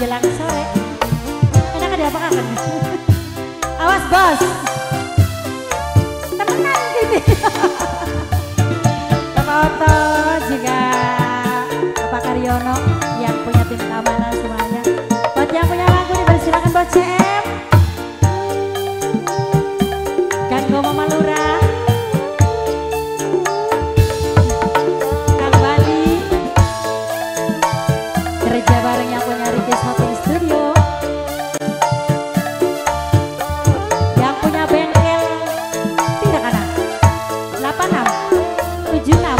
menjelang sore. Enak ada apa kan? Awas bos. Temenan gitu. Foto juga Bapak Karyono yang punya tim keamanan semuanya. Buat yang punya lagu dipersilakan buat CM. Kanggo Mama Lurah. Kang Bali. Kerja bareng yang punya Rikis Hotel Studio. Yang punya bengkel tidak ada 86 76.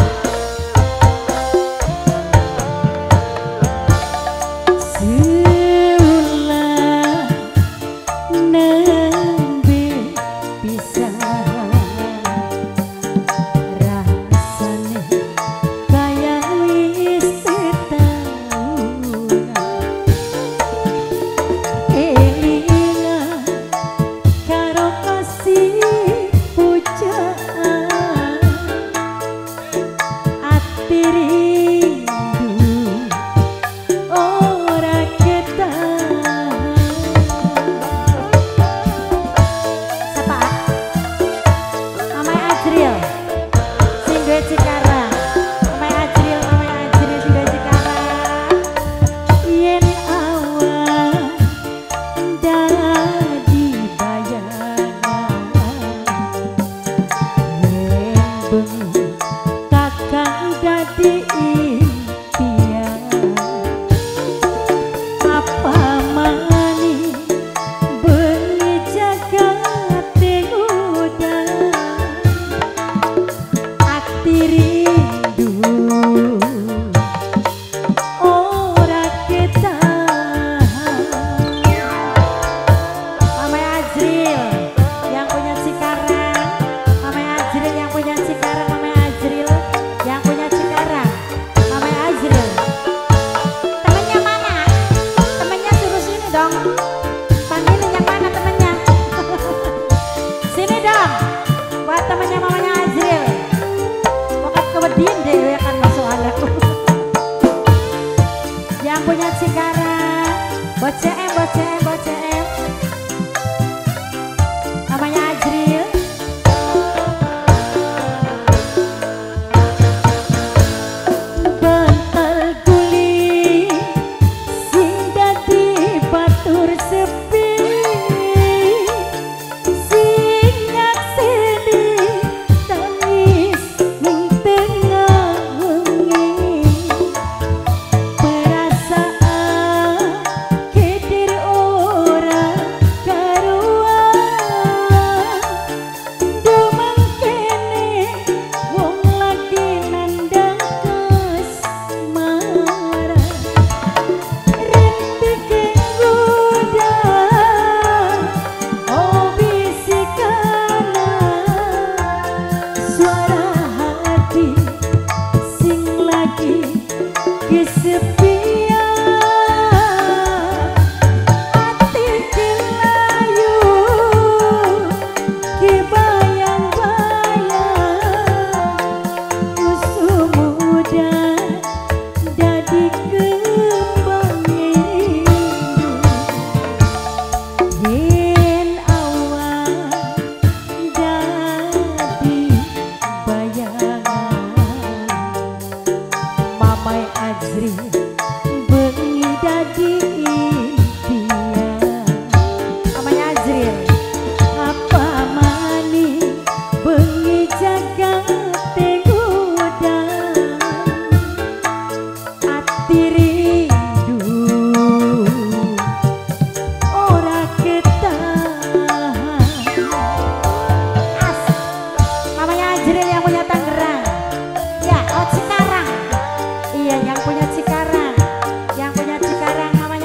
Yang punya Cikarang namanya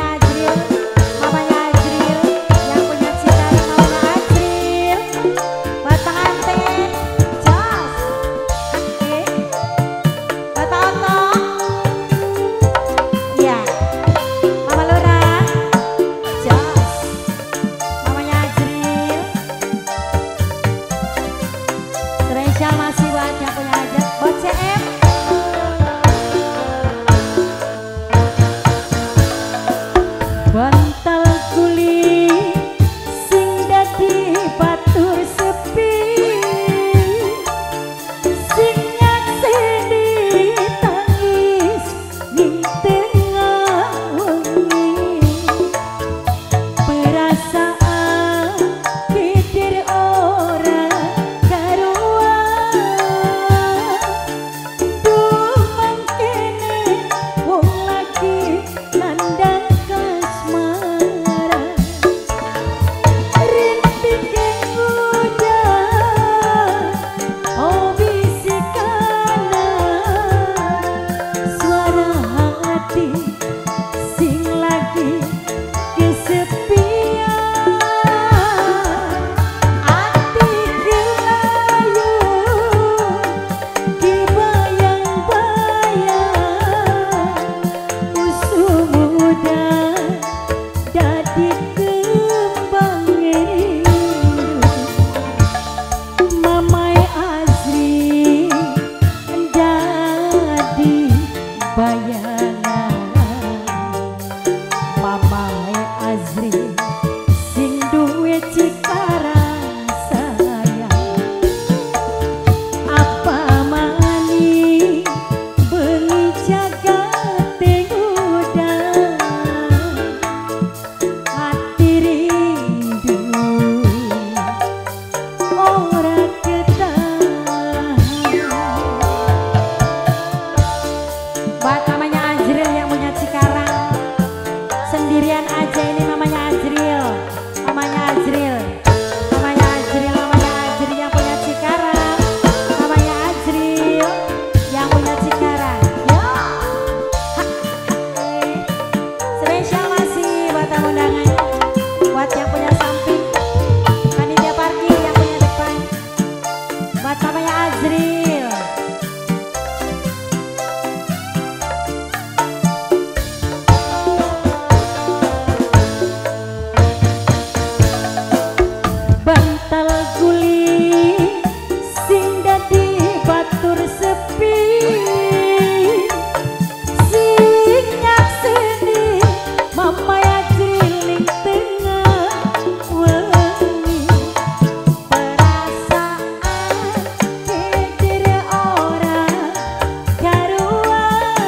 Mamae Azril sing duwe cikarang sayang. Apa mani bengi jagate ngudang, hati rindu ora ketahan. Buat namanya Azril yang punya Cikarang, sendirian aja ini mamanya Azril, mamanya Azril, mamanya Azril, mamanya Azril yang punya Cikarang, mamanya Azril yang punya Cikarang. Yo, spesial masih buat tamu undangan, buat yang punya samping, panitia parkir yang punya depan, buat mamanya Azril. Bantal guling sing dadi batur sepi, sing nyakseni Mama Azril ning tengah wengi. Perasaan keder ora karuan,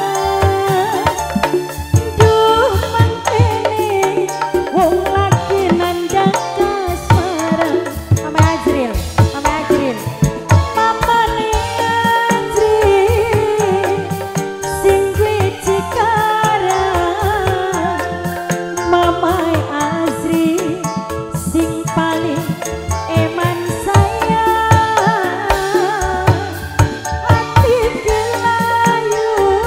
duh mangkene wong lagi nandang kasmaran. Mama Azril, Mama Azril, Mama Azril sing duwe Cikarang, Mama Azril sing paling eman sayang. Hati gelayu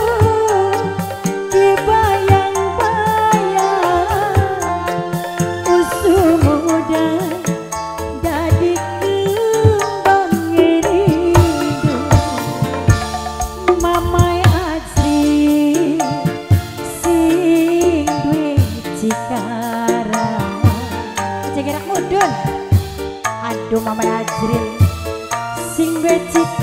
dibayang-bayang, usum muda dadi kembang rindu. Mama Azril sing duwe Cikarang. Cegerak mudun. Aduh Mama Azril sing duwe Cikarang.